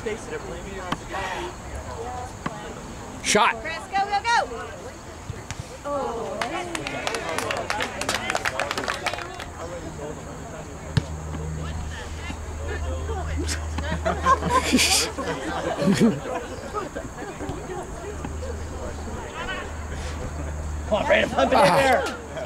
Shot. Chris, go, go, go! Oh. Come on, Brandon, pump it in there.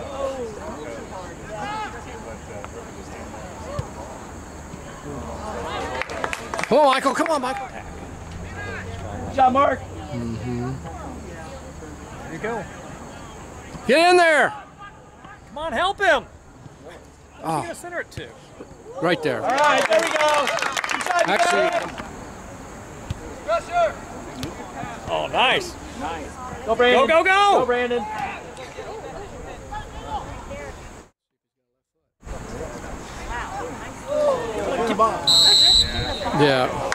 Come on, Michael. Come on, Michael. Good job, Mark. Mm-hmm. There you go. Get in there. Come on, help him. Where's he Oh, going to center it to? right there. All right, there we go. Good job, you Actually, guys. Oh, nice. Nice. Go, Brandon. Go, go, go. Go, Brandon. yeah.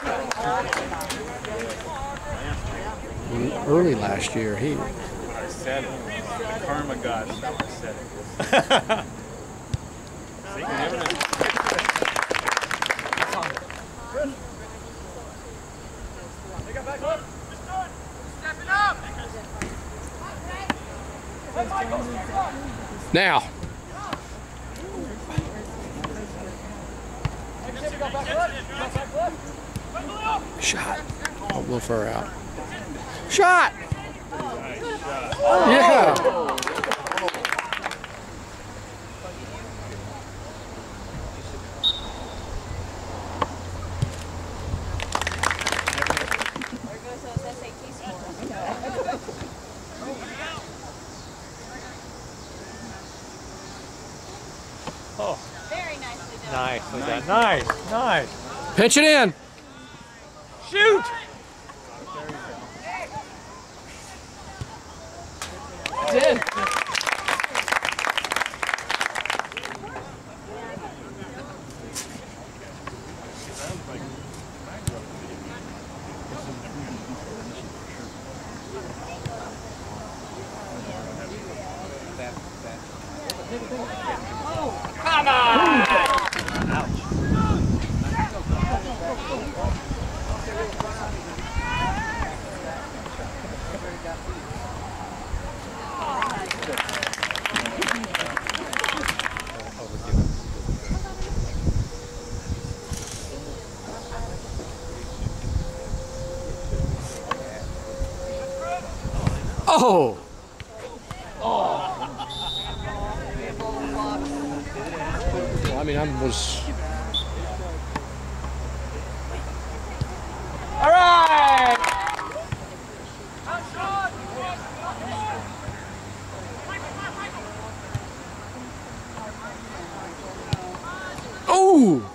Early last year, he. I said it. The karma gods said it. See, you never know. Now. Shot. Oh, we'll fur out. Shot. Yeah. Oh, Very nicely done. nicely done. Nice, nice. Pitch it in. Shoot! It's in. Come on! Oh. Well, I mean, I was. All right! Oh.